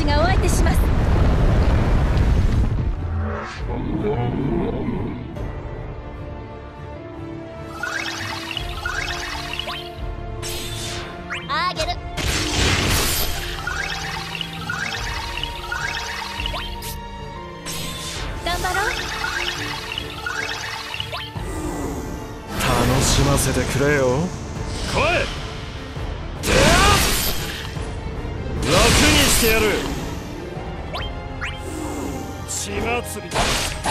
がお相手します。あげる。頑張ろう。 楽しませてくれよ。 来い。楽にしてやる。血祭りだ。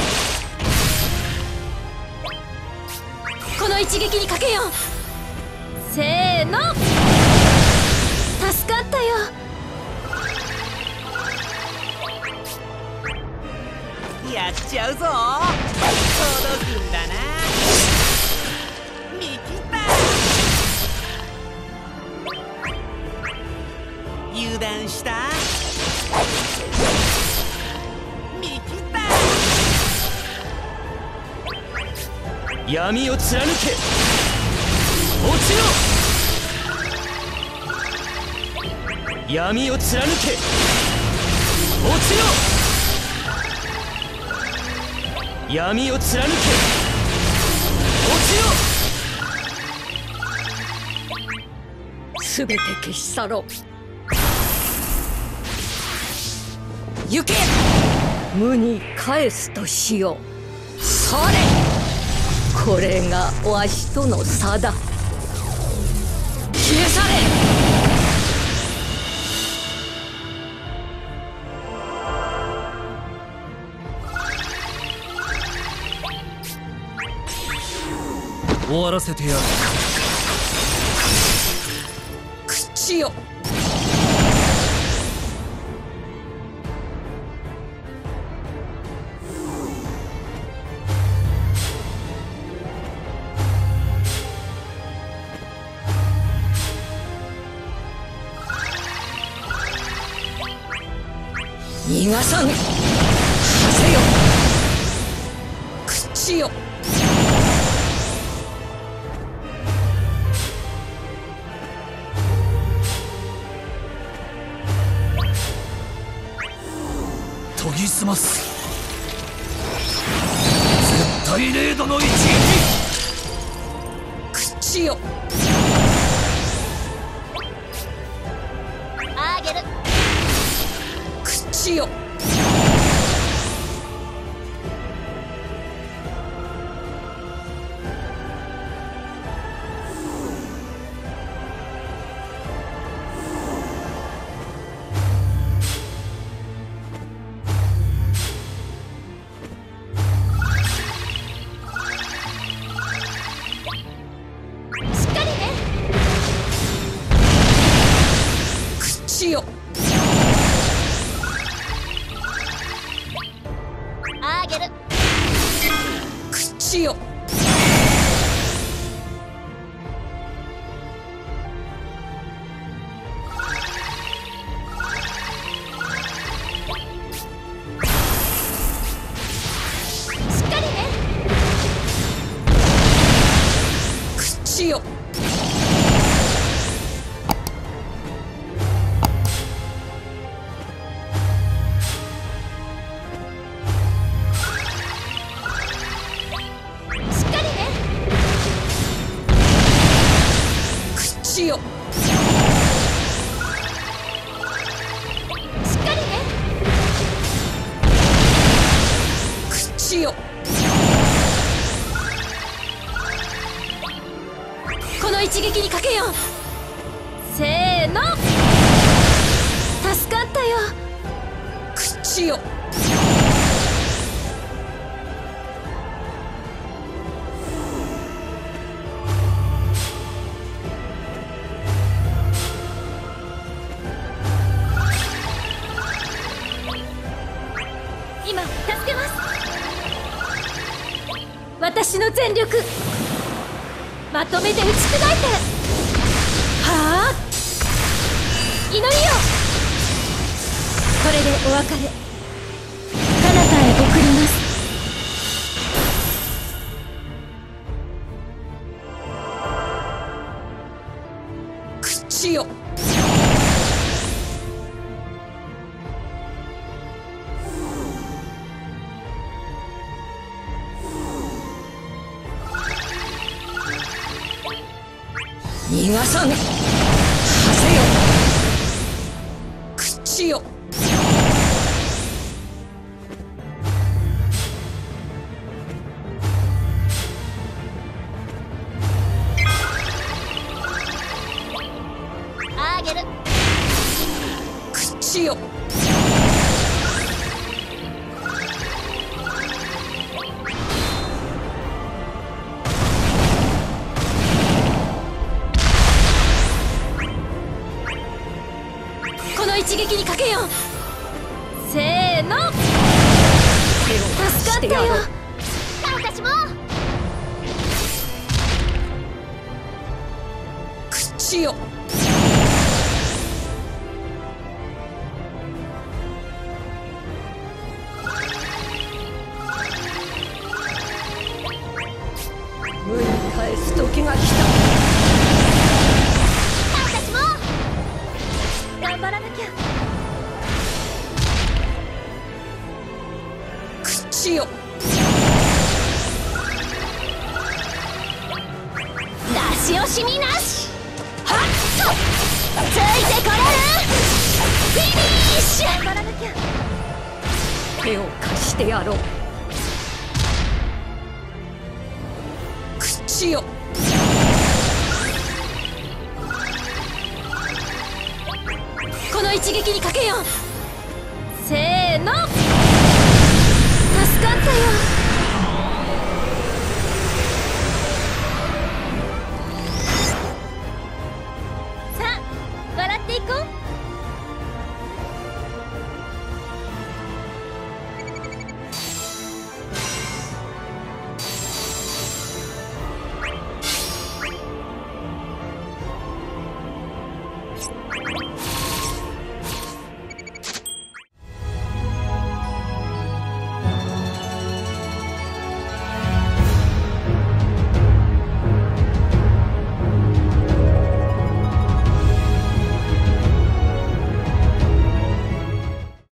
この一撃にかけよう。せーの。助かったよ。 やっちゃうぞ。届くんだな。見切った。油断した。見切った。 闇を貫け。落ちろ。闇を貫け。落ちろ。闇を貫け。落ちろ。 すべて消し去ろう。行け。無に返すとしよう。それ。これがわしとの差だ。消え去れ。 終わらせてやる。 口よ。逃がさぬ。はせよ。口よ。 研ぎ澄ます。絶対零度の一撃。 口よ。あげる。口よ。口よ。あげる。口よ。しっかりね。口よ。口よ。しっかりね。口よ。この一撃にかけよう。せーの。助かったよ。口よ。今助けます。私の全力まとめて打ち砕いて。はあ、祈りよ。これでお別れ。彼方へ送ります。口よ。 逃がさぬ。はせよ口よ。 あげる。 口よ。 この一撃にかけよう。せーの。助かったよ。私も。 口よ。無に返す時が来た。 私も頑張らなきゃ。 口よ。 出し惜しみなし。はっとついてこれる。フィニッシュ。頑張らなきゃ。 手を貸してやろう。口よ。 この一撃にかけよう。せーの。助かったよ。さあ笑っていこう。